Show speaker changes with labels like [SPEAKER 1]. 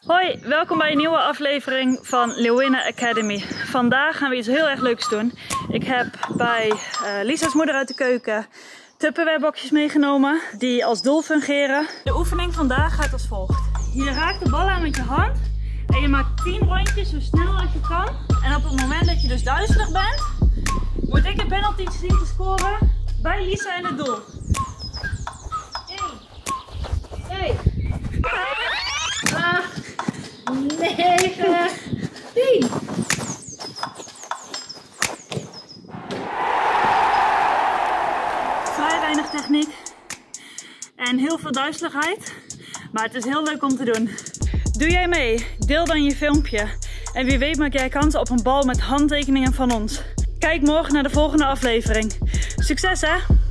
[SPEAKER 1] Hoi, welkom bij een nieuwe aflevering van Leeuwinne Academy. Vandaag gaan we iets heel erg leuks doen. Ik heb bij Lisa's moeder uit de keuken Tupperware-bokjes meegenomen die als doel fungeren. De oefening vandaag gaat als volgt. Je raakt de bal aan met je hand en je maakt 10 rondjes zo snel als je kan. En op het moment dat je dus duizelig bent, moet ik een penalty zien te scoren bij Lisa in het doel. 1, 2, 8, 9, 10. Vrij weinig techniek en heel veel duizeligheid, maar het is heel leuk om te doen. Doe jij mee? Deel dan je filmpje en wie weet maak jij kans op een bal met handtekeningen van ons. Kijk morgen naar de volgende aflevering. Succes hè!